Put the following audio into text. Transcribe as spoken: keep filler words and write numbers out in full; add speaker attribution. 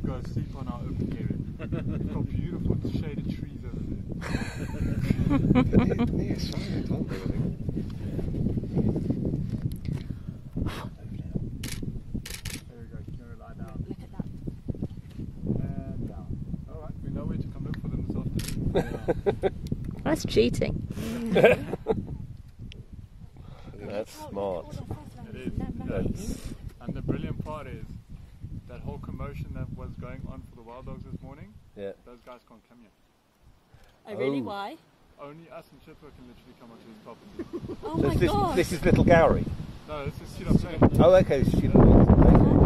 Speaker 1: go sleep on our open area. We've got beautiful shaded trees over there.
Speaker 2: Near silent, aren't they, I think?
Speaker 1: There we go, you can lie down. Look at that. And down. Alright, we know where to come look for them this afternoon.
Speaker 3: That's cheating.
Speaker 2: That's smart.
Speaker 1: It is. That's... And the brilliant part is, that whole commotion that was going on for the wild dogs this morning,
Speaker 2: yeah.
Speaker 1: Those guys can't come here.
Speaker 4: Oh, really?
Speaker 2: Oh.
Speaker 4: Why?
Speaker 1: Only us and Chipper can literally come onto this property.
Speaker 4: Oh
Speaker 2: so
Speaker 4: my
Speaker 2: this,
Speaker 4: god!
Speaker 2: This is Little Gowrie?
Speaker 1: No, this is Cedar Plain.
Speaker 2: Oh, okay, this is Cedar Plain.